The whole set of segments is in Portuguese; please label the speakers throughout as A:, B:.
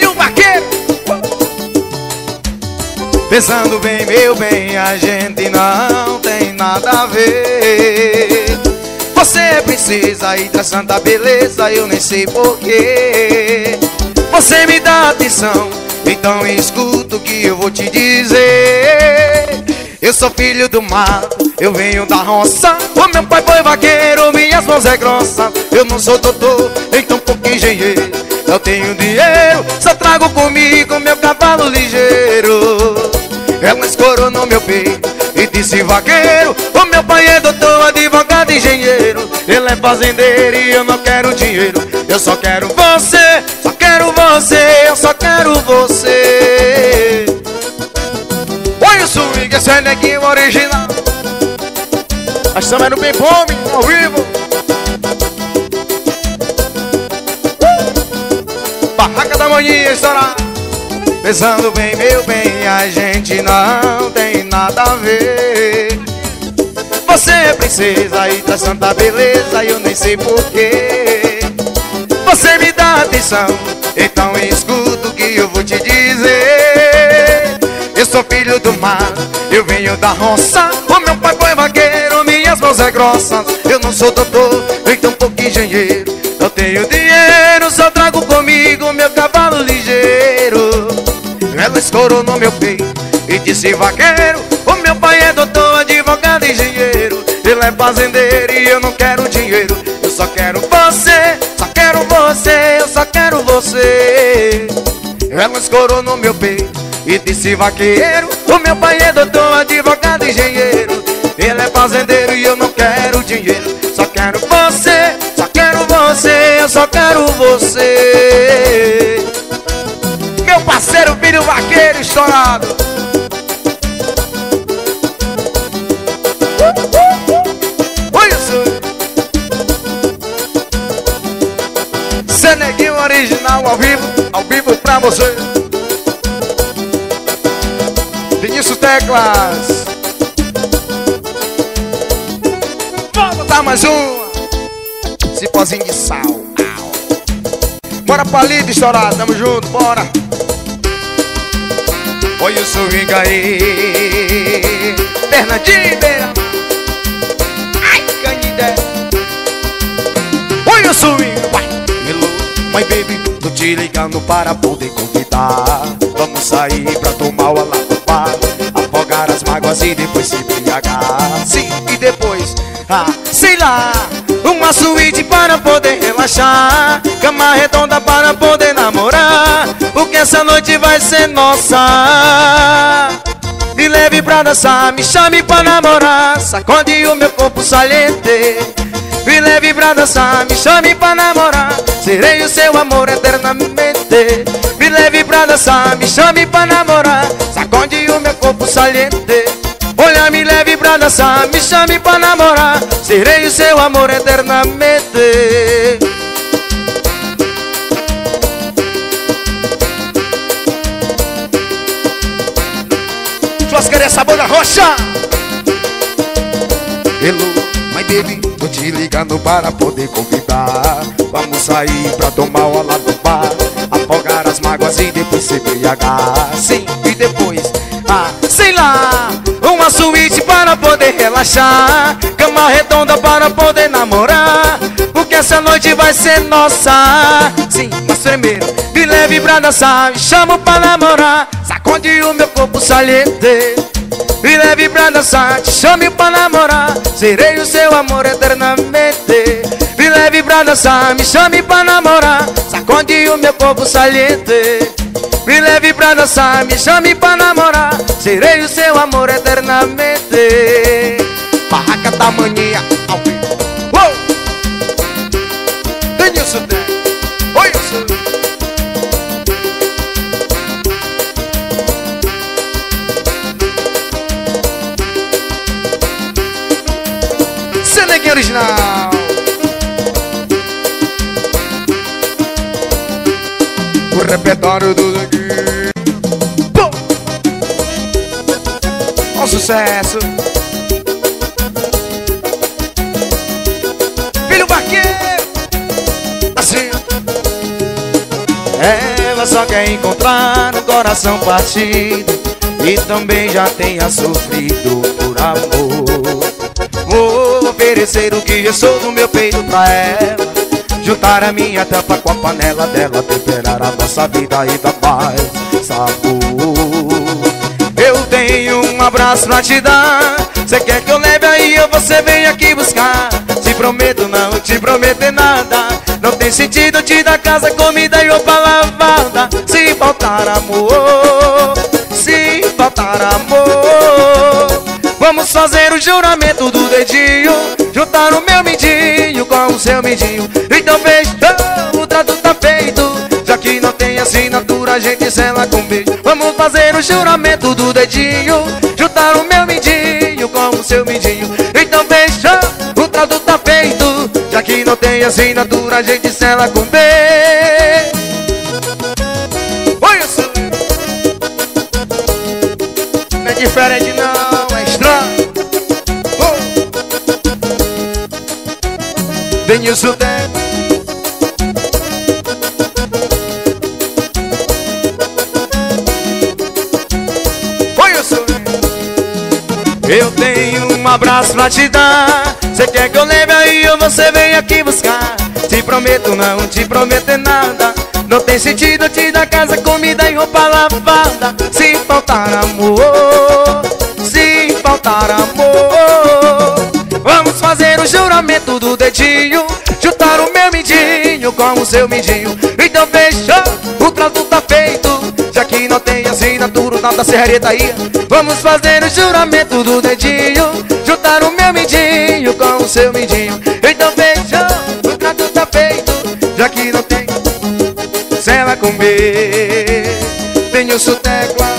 A: Filho vaqueiro. Pensando bem, meu bem, a gente não tem nada a ver. Você é princesa e traz tanta beleza, eu nem sei porquê. Você me dá atenção, então escuta o que eu vou te dizer. Eu sou filho do mato, eu venho da roça. O meu pai foi vaqueiro, minhas mãos é grossa. Eu não sou doutor, nem tão pouco engenheiro. Eu tenho dinheiro, só trago comigo meu cavalo ligeiro. Ela escorou no meu peito e disse vaqueiro. O meu pai é doutor, advogado, engenheiro. Ele é fazendeiro e eu não quero dinheiro. Eu só quero você, só quero você, eu só quero você. Olha o swing, esse é neguinho original. Nós estamos no bem bom, ao vivo. Barraca da Maninha, estourar. Pensando bem, meu bem, a gente não tem nada a ver. Você é princesa e traz tanta beleza, eu nem sei porquê. Você me dá atenção, então escuta o que eu vou te dizer. Eu sou filho do mar, eu venho da roça. O meu pai foi vaqueiro, minhas mãos é grossas. Eu não sou doutor, nem tão pouco engenheiro. Eu tenho dinheiro, só trago comigo meu cavalo ligeiro. Ela escorou no meu peito e disse vaqueiro. O meu pai é doutor, advogado, engenheiro. Ele é fazendeiro e eu não quero dinheiro. Eu só quero você, só quero você, eu só quero você. Ela escorou no meu peito e disse vaqueiro. O meu pai é doutor, advogado, engenheiro. Ele é fazendeiro e eu não quero dinheiro. Só quero você, só quero você, eu só quero você. Meu parceiro, filho vaqueiro estourado. Olha isso. Cê neguinho original ao vivo pra você. Vinícius Teclas. Vou botar mais uma. Cipózinho de sal. Bora palito estourado, tamo junto, bora. Olha o swing aí, Bernardinho Beira. Ai, Canidé. Olha o swing, vai. Hello, my baby, tô te ligando para poder convidar. Vamos sair pra tomar o lado do bar, afogar as mágoas e depois se embriagar. Sim, e depois, sei lá, uma suíte para poder relaxar, cama redonda para poder namorar, porque essa noite vai ser nossa. Me leve pra dançar, me chame pra namorar, sacode o meu corpo saliente. Me leve pra dançar, me chame pra namorar, serei o seu amor eternamente. Me leve pra dançar, me chame pra namorar, sacode o meu corpo saliente. Olha, me leve pra dançar, me chame pra namorar, serei o seu amor eternamente. Churrascaria Sabor da Rocha. Hello, my baby, tô te ligando para poder convidar. Vamos sair pra tomar o lado do bar, afogar as mágoas e depois se embriagar. Sim, e depois, sei lá, uma suíte para poder relaxar, cama redonda para poder namorar, porque essa noite vai ser nossa. Sim, mas primeiro, me leve pra dançar, me chamo pra namorar, sacode o meu corpo saliente. Me leve pra dançar, te chame pra namorar, serei o seu amor eternamente. Me leve pra dançar, me chame pra namorar, sacode o meu corpo saliente. Me leve pra dançar, me chame pra namorar, serei o seu amor eternamente. Barraca da Maninha ao vivo. Denilson Té. Oi, eu sou. Seneguinho original. O repertório do Neguinho. Ó sucesso. Filho vaqueiro. Assim. É ela só quer encontrar um coração partido e também já tenha sofrido por amor. Vou oferecer o que eu sou do meu peito pra ela, juntar a minha tampa com a panela dela, temperar a nossa vida e dar mais sabor. Eu tenho um abraço pra te dar, cê quer que eu leve aí ou você vem aqui buscar? Te prometo não te prometer nada, não tem sentido te dar casa, comida e roupa lavada. Se faltar amor, se faltar amor, vamos fazer o juramento do dedinho, juntar o meu mindinho com o seu mindinho. Então veja, o trato tá feito, já que não tem assinatura a gente sela com beijo. Vamos fazer o juramento do dedinho, juntar o meu mindinho com o seu mindinho. Então veja, o trato tá feito, já que não tem assinatura a gente sela com beijo. Olha só, não é diferente não, é estranho. Denilson Teclas. Eu tenho um abraço pra te dar, cê quer que eu leve aí ou você vem aqui buscar? Te prometo não te prometer nada, não tem sentido te dar casa, comida e roupa lavada. Se faltar amor, se faltar amor, vamos fazer o juramento do dedinho, juntar o meu mindinho com o seu mindinho. Então fechou, o trato tá feito, já que não tem assinatura, nada serraria aí. Vamos fazer o juramento do dedinho, juntar o meu mindinho com o seu mindinho. Então fechou, o trato tá feito, já que não tem sela com B. Denilson Teclas.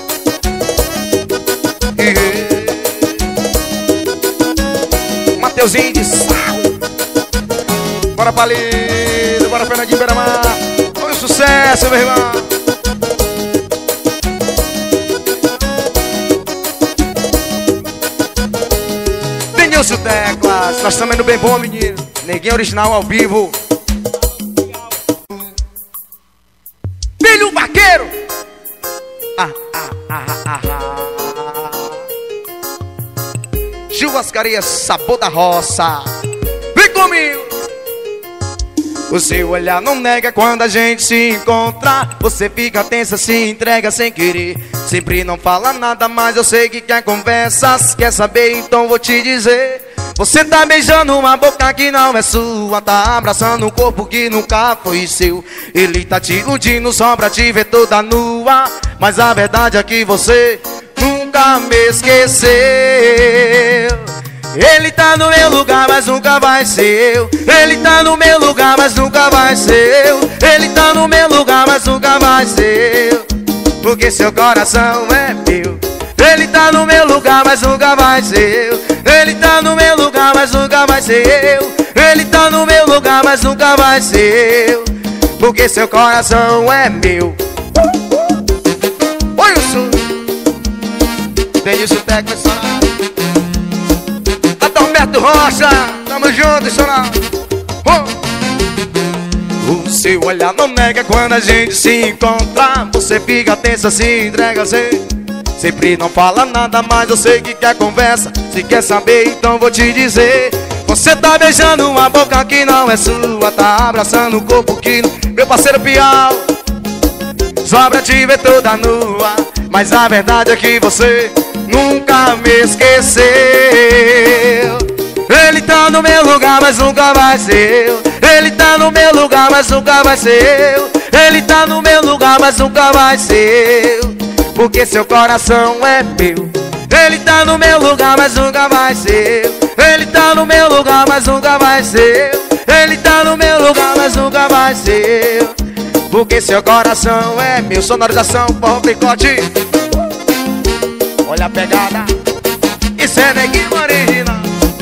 A: Mateuzinho de Sal. Bora Palito, bora Fernandinho Beira-Mar. Olha o sucesso, meu irmão. Denilson Teclas, nós estamos indo bem bom, menino. Neguinho original ao vivo. Filho Vaqueiro. Churrascaria Sabor da Roça. Vem comigo. O seu olhar não nega quando a gente se encontra. Você fica tensa, se entrega sem querer. Sempre não fala nada, mas eu sei que quer conversas. Quer saber, então vou te dizer. Você tá beijando uma boca que não é sua, tá abraçando um corpo que nunca foi seu. Ele tá te iludindo só pra te ver toda nua, mas a verdade é que você nunca me esqueceu. Ele tá no meu lugar, mas nunca vai ser eu. Ele tá no meu lugar, mas nunca vai ser eu. Ele tá no meu lugar, mas nunca vai ser eu, porque seu coração é meu. Ele tá no meu lugar, mas nunca vai ser eu. Ele tá no meu lugar, mas nunca vai ser eu. Ele tá no meu lugar, mas nunca vai ser eu, porque seu coração é meu. Oi, eu sou Denilson Teclas. Adalberto Rocha, tamo junto, Sonal. O seu olhar não nega quando a gente se encontra. Você fica tensa, se entrega, sempre não fala nada, mas eu sei que quer conversa. Se quer saber, então vou te dizer. Você tá beijando uma boca que não é sua, tá abraçando um corpo que não... Meu parceiro Piau, só pra te ver toda nua, mas a verdade é que você nunca me esqueceu. Ele tá no meu lugar, mas nunca vai ser eu. Ele tá no meu lugar, mas nunca vai ser eu. Ele tá no meu lugar, mas nunca vai ser eu, porque seu coração é meu. Ele tá no meu lugar, mas nunca vai ser eu. Ele tá no meu lugar, mas nunca vai ser eu. Ele tá no meu lugar, mas nunca vai ser eu, porque seu coração é meu. Sonorização, porra, picote. Olha a pegada. Isso é neguinho original.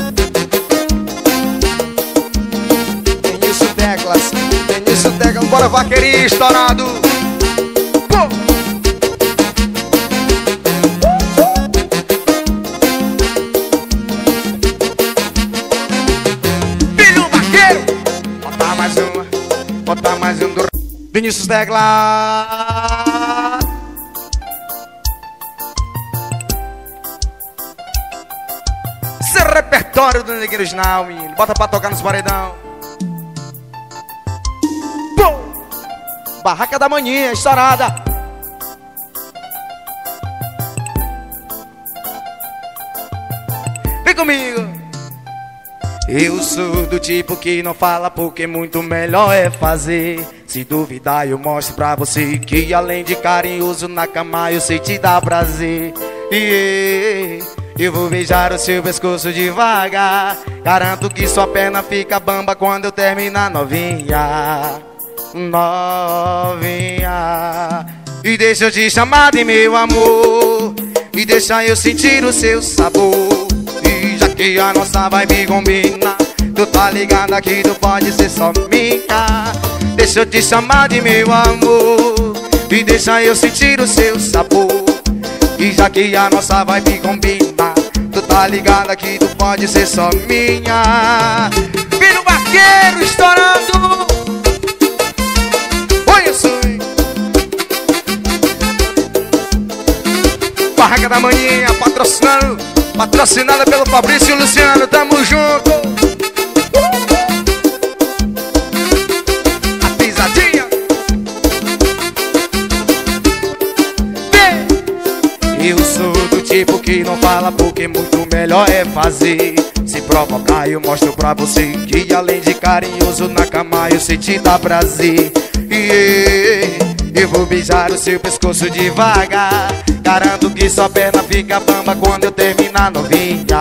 A: Denilson Teclas. Denilson Teclas, bora vaqueirinho estourado. Filho Vaqueiro. Bota mais um do... Vinícius Tecla. Esse repertório do Neguinho Original, menino. Bota pra tocar nos paredão. Pum! Barraca da Maninha, estourada. Vem comigo. Eu sou do tipo que não fala porque muito melhor é fazer. Se duvidar eu mostro pra você que além de carinhoso na cama eu sei te dar prazer. Eu vou beijar o seu pescoço devagar. Garanto que sua perna fica bamba quando eu terminar, novinha. Novinha. E deixa eu te chamar de meu amor. E deixa eu sentir o seu sabor. E já que a nossa vibe combina, tu tá ligado que tu pode ser só minha. Deixa eu te chamar de meu amor. E deixa eu sentir o seu sabor. E já que a nossa vibe combina, tu tá ligado que tu pode ser só minha. Filho Vaqueiro estourando. Oi, eu sou Barraca da Maninha, patrocinada pelo Fabrício e Luciano. Tamo junto. A pisadinha. Eu sou do tipo que não fala porque muito melhor é fazer. Se provocar eu mostro pra você que além de carinhoso na cama eu sei te dar prazer. Eu vou beijar o seu pescoço devagar. Garanto que sua perna fica bamba quando eu terminar, novinha.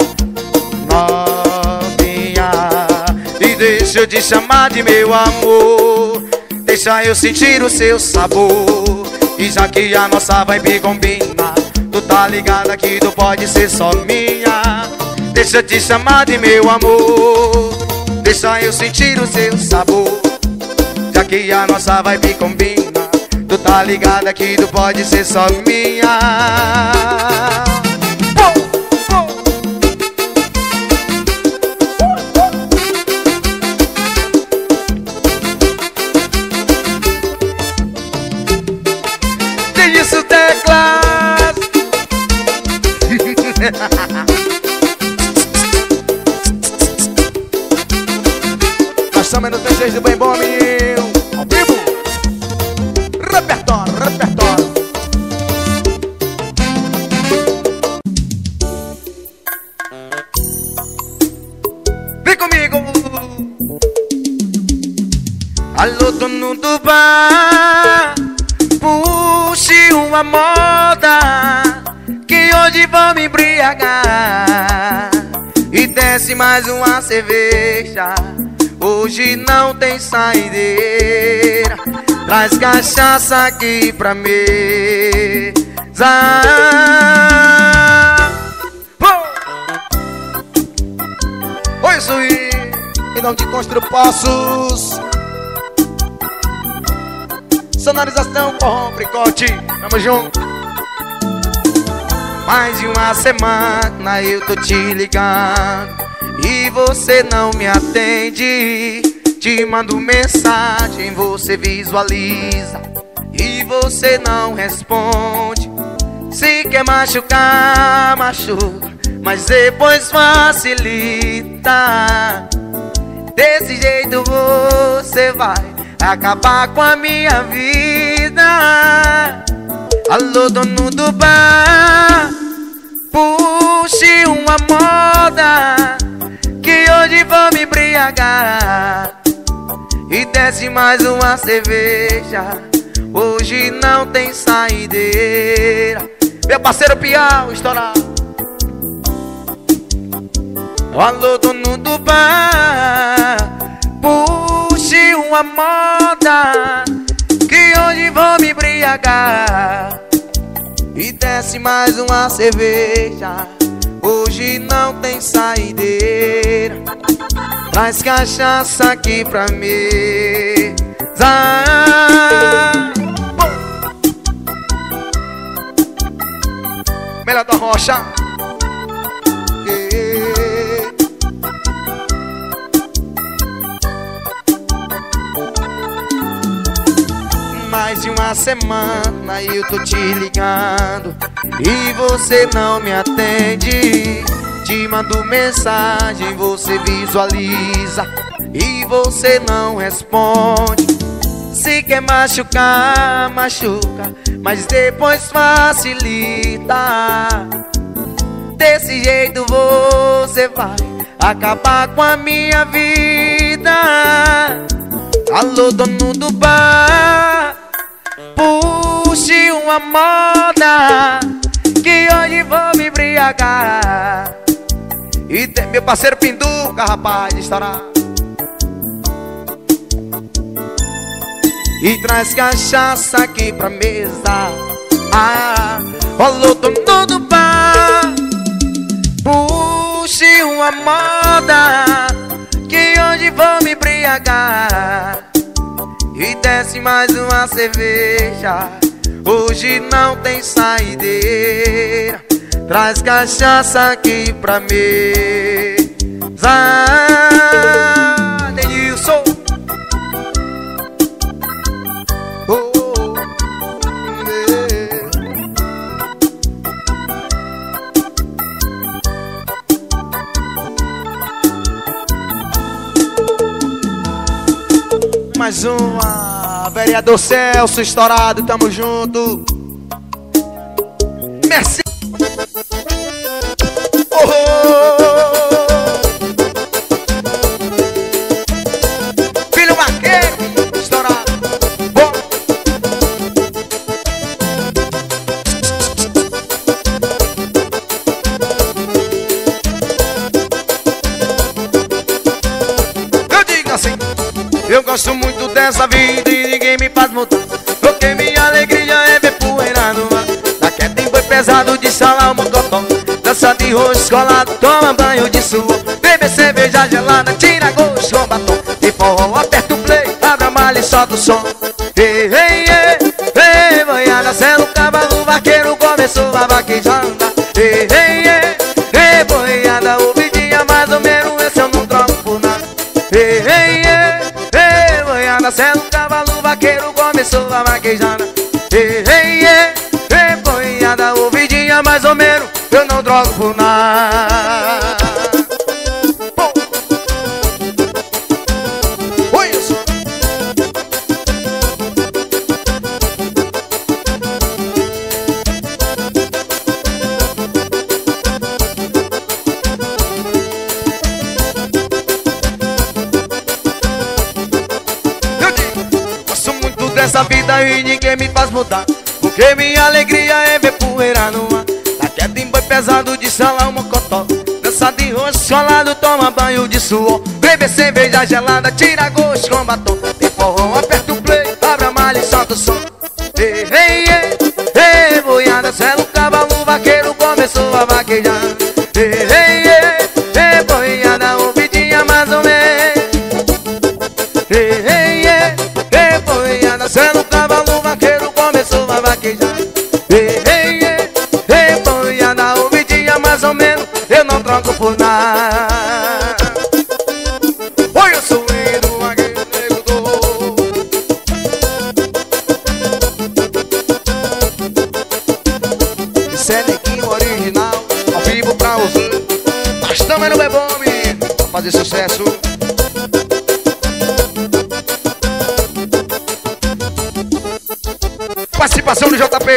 A: Novinha. E deixa eu te chamar de meu amor. Deixa eu sentir o seu sabor. E já que a nossa vibe combina, tu tá ligada que tu pode ser só minha. Deixa eu te chamar de meu amor. Deixa eu sentir o seu sabor. Já que a nossa vibe combina, tu tá ligada que tu pode ser só minha. Vinícius Teclas. Nós estamos no TX do Bem Bom, menino. Ao vivo. Repertório. Vem comigo. Alô, dono do bar, puxe uma moda que hoje vou me embriagar. E desce mais uma cerveja, hoje não tem saideira. Traz cachaça aqui pra mesa. Oi, Suí, e não te construo Poços. Sonorização, forró, fricote, tamo junto. Mais de uma semana eu tô te ligando e você não me atende. Te mando mensagem, você visualiza e você não responde. Se quer machucar, machuca, mas depois facilita. Desse jeito você vai acabar com a minha vida. Alô, dono do bar, puxe uma moda que hoje vou me embriagar. E desce mais uma cerveja, hoje não tem saideira. Meu parceiro Piau, estourar. Alô, dono do bar, puxe uma moda que hoje vou me embriagar. E desce mais uma cerveja, hoje não tem saideira. Traz cachaça aqui pra mesa. Melhor da Rocha. mais de uma semana e eu tô te ligando e você não me atende. Te mando mensagem, você visualiza e você não responde. Se quer machucar, machuca, mas depois facilita. Desse jeito você vai acabar com a minha vida. Alô, dono do bar, puxe uma moda que hoje vou me embriagar. E tem meu parceiro Pinduca, rapaz, estourar. E traz cachaça aqui pra mesa. Alô, dono do bar, puxe uma moda que hoje vou me embriagar. E desce mais uma cerveja, hoje não tem saideira. Traz cachaça aqui pra mesa. Denilson, mais uma, vereador Celso estourado, tamo junto. Merci. Filho vaqueiro, estourado. Bom. Eu digo assim, eu gosto muito dessa vida e ninguém me faz mudar, porque minha alegria é ver poeira no ar. Na queda em boi pesado de salão, mocotó, dança de rosto colado, toma banho de suor, bebe cerveja gelada, tira gosto com batom. E forró, aperta o play, abre a malha e solta o som. Ei, ei, ei, ei, boiada, sendo o cavalo vaqueiro começou a vaquejada. Ei, ei, ei, ei, boiada, ouvidinha mais ou menos, esse eu não troco por nada. Ei, ei, ei, boiada, sendo o cavalo vaqueiro começou a vaquejada. Ei, ei, ei, boiada, ouvidinha mais ou menos, eu não drogo por nada. Oi, eu sou. Eu digo, gosto muito dessa vida e ninguém me faz mudar, porque minha alegria é ver poeira no ar. Na queda em boi pesado de salão, mocotó, dança de rosto solado, toma banho de suor, bebe cerveja gelada, tira gosto com batom. Tem forró, aperta o play, abre a malha e solta o som. Ei, ei, ei, ei, boiada, sela o cavalo vaqueiro começou a vaquejar. Ei, ei, ei, ei, boiada, ouvidinha mais ou menos. Ei, ei, ei, ei, boiada, sela o cavalo vaqueiro começou a vaquejar. Ei, ei, ei, ei, boiada, ouvidinha mais ou menos, eu não troco por nada. Oi, eu sou indo, vaqueiro nego do. Isso é neguinho original, ao vivo pra você. Nós estamos no Bebome pra fazer sucesso. Participação do JP.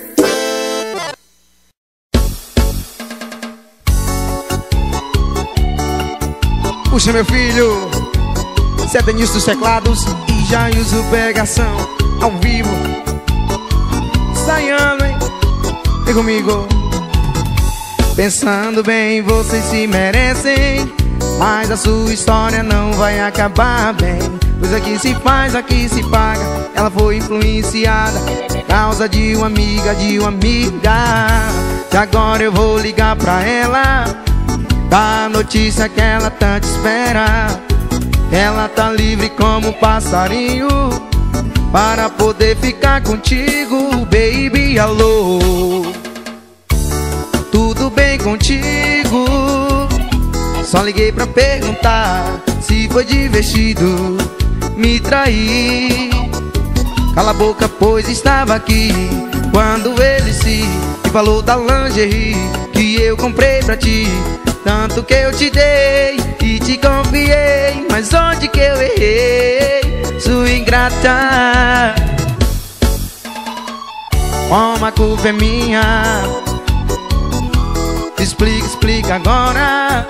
A: Puxa, meu filho, Zé Denilson dos teclados e Jailson pegação ao vivo. Saindo, hein? Vem comigo. Pensando bem, vocês se merecem, mas a sua história não vai acabar bem. Pois aqui se faz, aqui se paga. Ela foi influenciada por causa de uma amiga, E agora eu vou ligar pra ela, dá a notícia que ela tanto espera. Ela tá livre como um passarinho para poder ficar contigo, baby, alô. Tudo bem contigo? Só liguei pra perguntar se foi divertido me trair. Cala a boca, pois estava aqui quando ele se falou da lingerie que eu comprei pra ti. Tanto que eu te dei e te confiei, mas onde que eu errei, sua ingrata? Como a culpa é minha, explica, explica agora.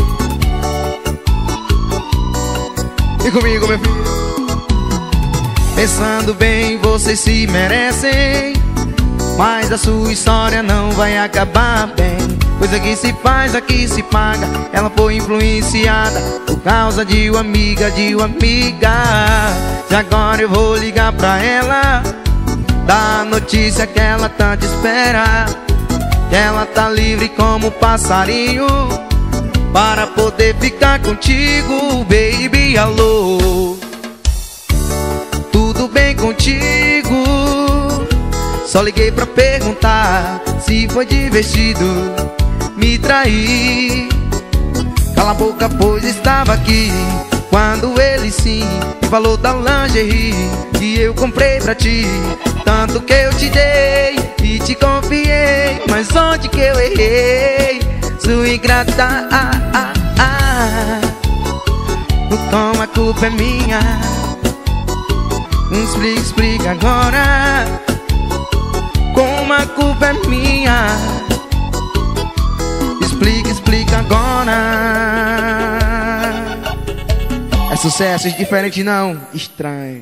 A: E comigo, meu filho. Pensando bem, vocês se merecem, mas a sua história não vai acabar bem. Pois aqui se faz, aqui se paga. Ela foi influenciada por causa de uma amiga, de uma amiga. E agora eu vou ligar pra ela, dar a notícia que ela tanto espera, que ela tá livre como passarinho para poder ficar contigo, baby, alô. Tudo bem contigo? Só liguei pra perguntar se foi divertido me trair. Cala a boca, pois estava aqui quando ele sim falou da lingerie que eu comprei pra ti. Tanto que eu te dei e te confiei, mas onde que eu errei, sua ingrata? Então a culpa é minha. Explica, explica agora. Como a culpa é minha, explica, explica agora. É sucesso, diferente não, estranho.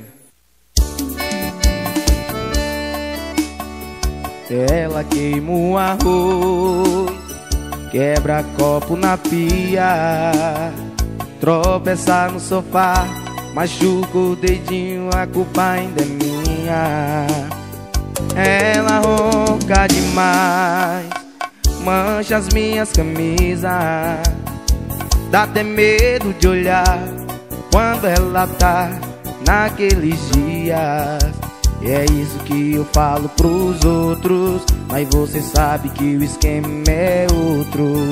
A: Ela queima o arroz, quebra copo na pia, tropeça no sofá, machuca o dedinho, a culpa ainda é minha. Ela ronca demais, mancha as minhas camisas, dá até medo de olhar quando ela tá naqueles dias. E é isso que eu falo pros outros, mas você sabe que o esquema é outro.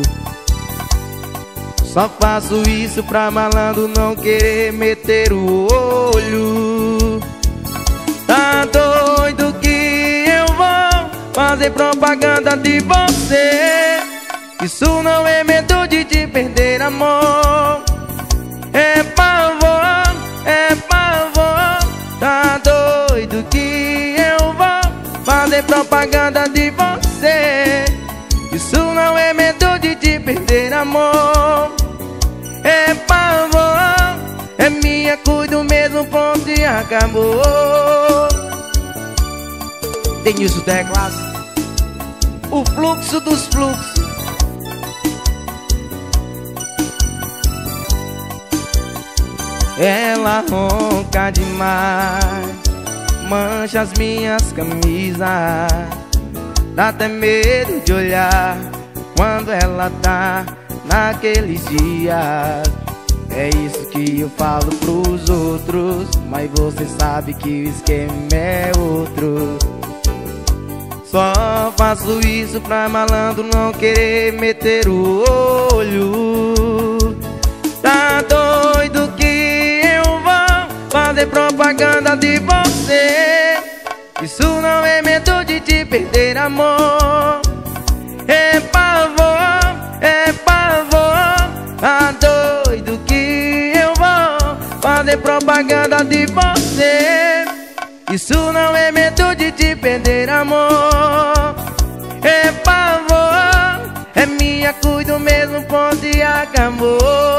A: Só faço isso pra malandro não querer meter o olho. Tá doido que eu vou fazer propaganda de você? Isso não é medo de te perder, amor. É pavor, é pavor. Tá doido que eu vou fazer propaganda de você? Isso não é medo de te perder, amor. É pavor, é minha, cuido mesmo, pronto e acabou. Tem isso, teclas, o fluxo dos fluxos. Ela ronca demais, mancha as minhas camisas, dá até medo de olhar quando ela tá naqueles dias. É isso que eu falo pros outros, mas você sabe que o esquema é outro. Só faço isso pra malandro não querer meter o olho. Tá doido que eu vou fazer propaganda de você? Isso não é medo de te perder, amor. É pavor, é pavor. Tá doido que eu vou fazer propaganda de você? Isso não é medo de te perder, amor. É pavor, é minha, cuido mesmo, ponto e acabou.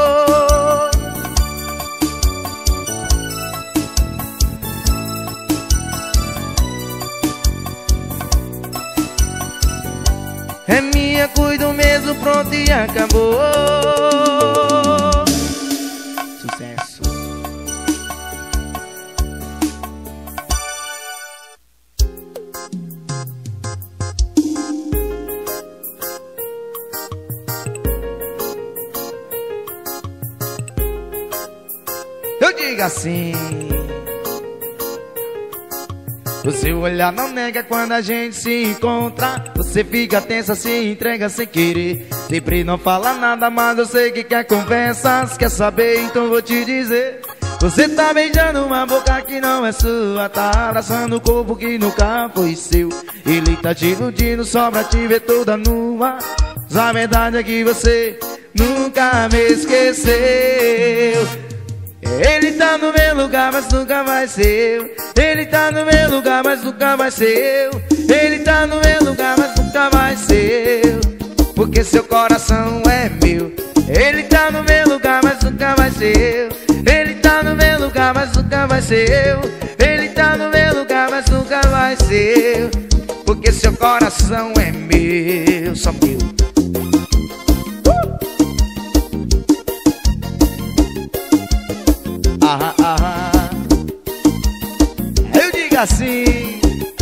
A: É minha, cuido mesmo, pronto e acabou. Sucesso. Eu digo assim: o seu olhar não nega quando a gente se encontra. Você fica tensa, se entrega sem querer. Sempre não fala nada, mas eu sei que quer conversas. Quer saber? Então vou te dizer. Você tá beijando uma boca que não é sua, tá abraçando o corpo que nunca foi seu. Ele tá te iludindo só pra te ver toda nua, mas a verdade é que você nunca me esqueceu. Ele tá no meu lugar, mas nunca vai ser eu. Ele tá no meu lugar, mas nunca vai ser eu. Ele tá no meu lugar, mas nunca vai ser eu, porque seu coração é meu. Ele tá no meu lugar, mas nunca vai ser eu. Ele tá no meu lugar, mas nunca vai ser eu. Ele tá no meu lugar, mas nunca vai ser eu, porque seu coração é meu, só meu. Eu digo assim: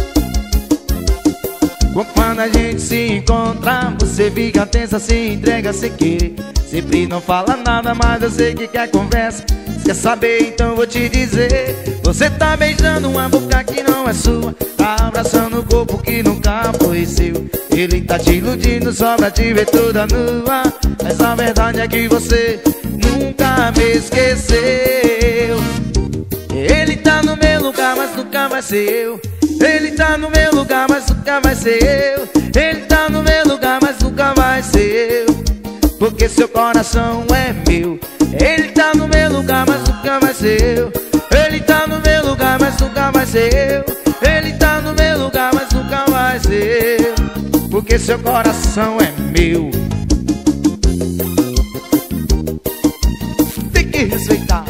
A: quando a gente se encontra, você fica tensa, se entrega sem querer. Sempre não fala nada, mas eu sei que quer conversa. Se quer saber, então vou te dizer. Você tá beijando uma boca que não é sua, tá abraçando o corpo que nunca foi seu. Ele tá te iludindo só pra te ver toda nua, mas a verdade é que você nunca me esqueceu. Ele tá no meu lugar, mas nunca vai ser eu. Ele tá no meu lugar, mas nunca vai ser eu. Ele tá no meu lugar, mas nunca vai ser eu, porque seu coração é meu. Ele tá no meu lugar, mas nunca vai ser eu. Ele tá no meu lugar, mas nunca vai ser eu. Ele tá no meu lugar, mas nunca vai ser eu, porque seu coração é meu. Tem que respeitar.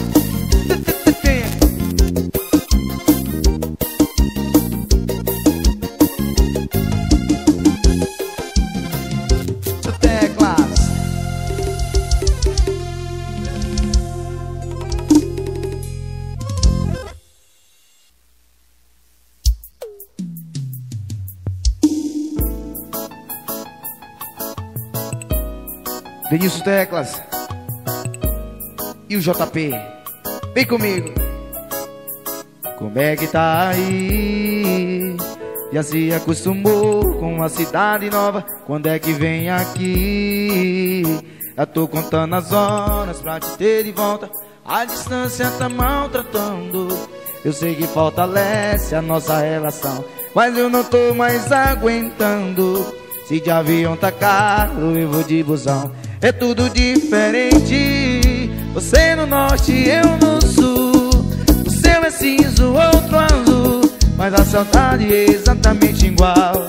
A: Denilson Teclas e o JP, vem comigo. Como é que tá aí? Já se acostumou com a cidade nova? Quando é que vem aqui? Já tô contando as horas pra te ter de volta. A distância tá maltratando. Eu sei que fortalece a nossa relação, mas eu não tô mais aguentando. Se de avião tá caro, eu vou de busão. É tudo diferente. Você no norte, eu no sul. O seu é cinza, o outro azul, mas a saudade é exatamente igual.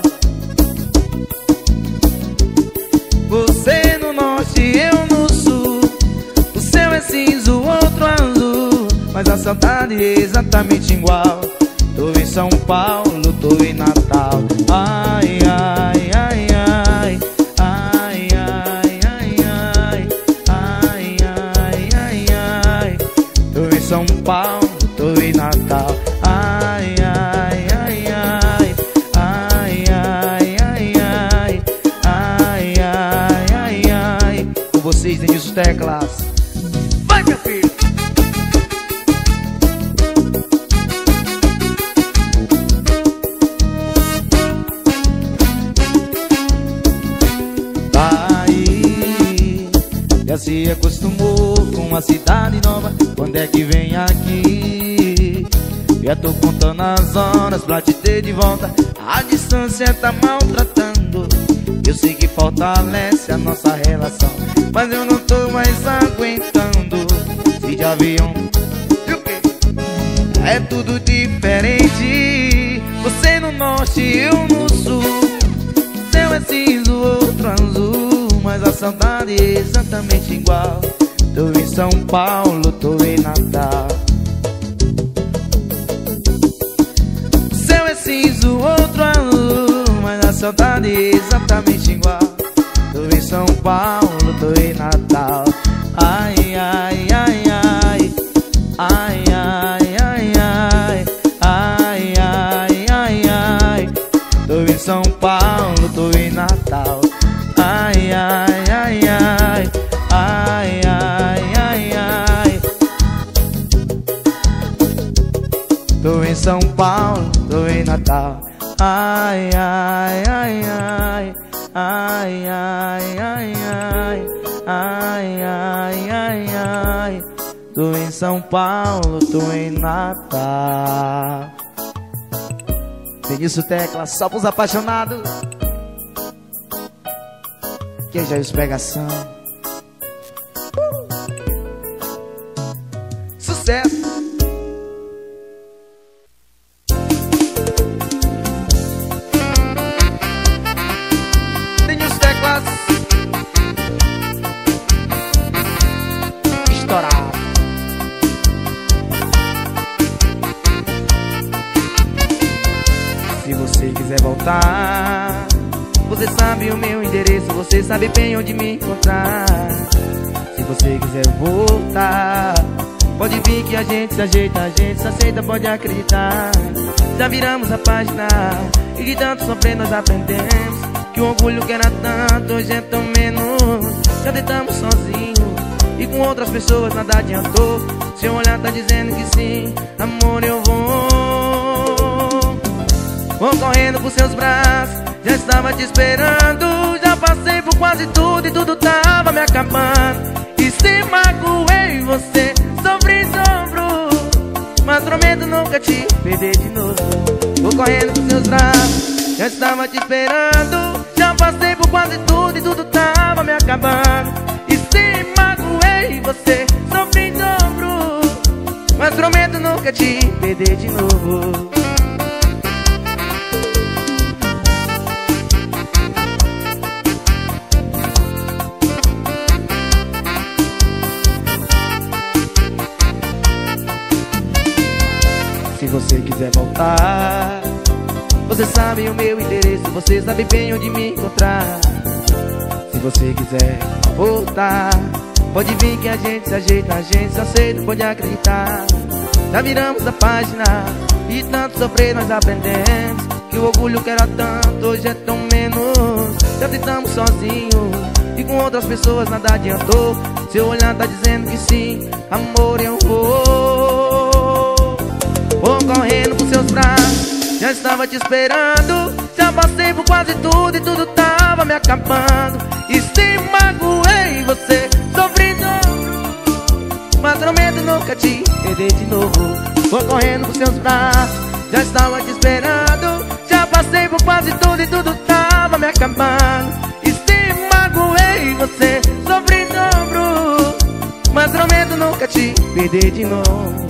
A: Você no norte, eu no sul. O seu é cinza, o outro azul, mas a saudade é exatamente igual. Tô em São Paulo, tô em Natal. Ai, ai, ai, ai. Ai, ai, ai, ai. Ai, ai, ai, ai. Tô em São Paulo, tô em Natal. Ai, ai, ai, ai. Ai, ai, ai, ai. Ai, ai, ai, ai. Com vocês, Denilson Teclas. Vai, meu filho! Já se acostumou com a cidade nova? Quando é que vem aqui? Já tô contando as horas pra te ter de volta. A distância tá maltratando. Eu sei que fortalece a nossa relação, mas eu não tô mais aguentando. Se de avião e o quê? É tudo diferente. Você no norte, eu no sul. O céu é cinza, o outro azul, mas a saudade é exatamente igual. Tô em São Paulo, tô em Natal. O céu é cinza, o outro azul, mas a saudade é exatamente igual. Tô em São Paulo, tô em Natal. Ai, ai, ai, ai. Ai, ai, ai, ai. Ai, ai, ai, ai. Tô em São Paulo, tô em Natal. Ai, ai, ai, ai. Ai, ai, ai, ai. Tô em São Paulo, tô em Natal. Ai, ai, ai, ai. Ai, ai, ai, ai. Ai, ai, ai, ai. tô em São Paulo, tô em Natal. Vinícius Tecla, só pros apaixonados. Que já é os pegação. Sucesso. Vinícius Teclas. Estourado. Se você quiser voltar, você sabe o meu endereço, você sabe bem onde me encontrar. Se você quiser voltar, pode vir que a gente se ajeita, a gente se aceita, pode acreditar. Já viramos a página e de tanto sofrer nós aprendemos que o orgulho que era tanto hoje é tão menos. Já tentamos sozinho e com outras pessoas nada adiantou. Seu olhar tá dizendo que sim, amor, eu vou correndo pros seus braços, já estava te esperando. Já passei por quase tudo e tudo tava me acabando. E se magoei você, sofri e sofro, mas prometo nunca te perder de novo. Vou correndo pros seus braços, já estava te esperando. Já passei por quase tudo e tudo tava me acabando. E se magoei você, sofri e sofro, mas prometo nunca te perder de novo. Se você quiser voltar, você sabe o meu endereço, você sabe bem onde me encontrar. Se você quiser voltar, pode vir que a gente se ajeita, a gente se aceita, pode acreditar. Já viramos a página e tanto sofrer nós aprendemos que o orgulho que era tanto hoje é tão menos. Já tentamos sozinho e com outras pessoas nada adiantou. Seu olhar tá dizendo que sim, amor, eu vou correndo pros seus braços, já estava te esperando. Já passei por quase tudo e tudo tava me acabando. E se magoei você, sofri e sofro, mas prometo nunca te perder de novo. Vou correndo pros seus braços, já estava te esperando. Já passei por quase tudo e tudo tava me acabando. E se magoei você, sofri e sofro, mas prometo nunca te perder de novo.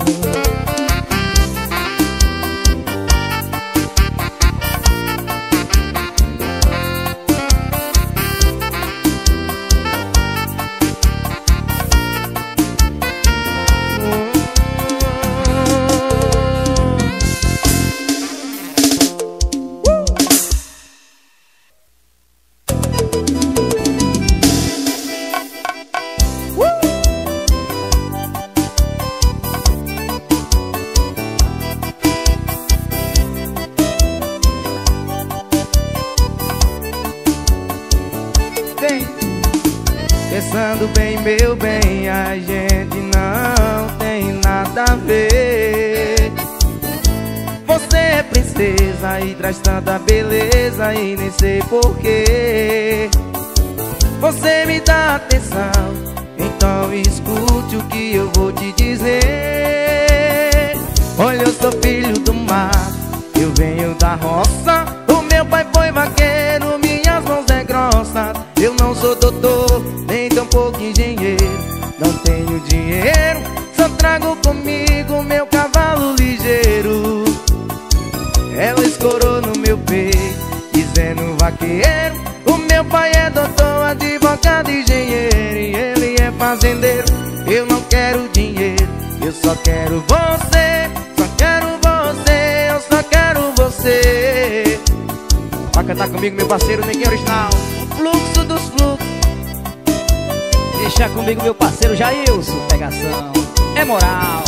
A: Pensando bem, meu bem, a gente não tem nada a ver. Você é princesa e traz tanta beleza e nem sei porquê. Você me dá atenção, então escute o que eu vou te dizer. Olha, eu sou filho do mar, eu venho da roça. O meu pai foi vaqueiro, minhas mãos é grossa. Eu não sou doutor, nem tão pouco engenheiro. Não tenho dinheiro, só trago comigo meu cavalo ligeiro. Ela escorou no meu peito, dizendo vaqueiro. O meu pai é doutor, advogado, engenheiro, e ele é fazendeiro. Eu não quero dinheiro, eu só quero você. Só quero você, eu só quero você. Vai cantar comigo, meu parceiro, Neguinho Original. O fluxo dos fluxos.
B: Deixa comigo, meu parceiro Jailson. Pegação é moral.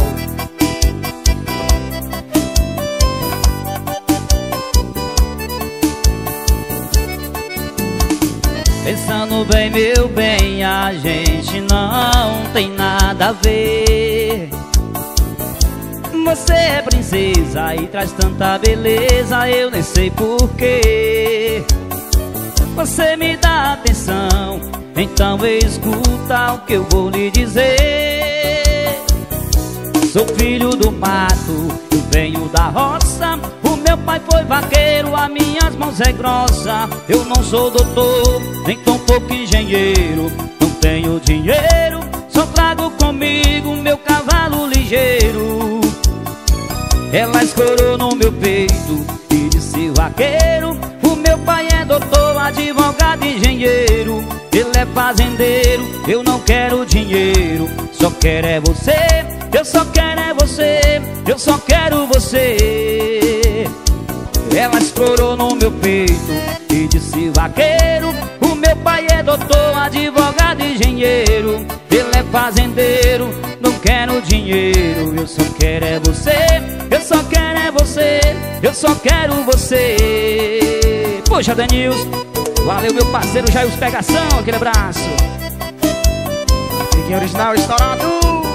B: Pensando bem, meu bem, a gente não tem nada a ver. Você é princesa e traz tanta beleza, eu nem sei porquê. Você me dá atenção, então escuta o que eu vou lhe dizer. Sou filho do mato, eu venho da roça. O meu pai foi vaqueiro, as minhas mãos é grossa. Eu não sou doutor, nem tão pouco engenheiro. Não tenho dinheiro, só trago comigo meu cavalo ligeiro. Ela escorou no meu peito e disse vaqueiro. O meu pai é doutor, advogado, engenheiro. Ele é fazendeiro, eu não quero dinheiro. Só quero é você, eu só quero é você, eu só quero você. Ela explorou no meu peito e disse vaqueiro. O meu pai é doutor, advogado, engenheiro. Ele é fazendeiro, não quero dinheiro. Eu só quero é você, eu só quero é você, eu só quero você. Poxa, Denilson, valeu meu parceiro Jair Pegação, aquele abraço.
A: Fiquinho original estourado.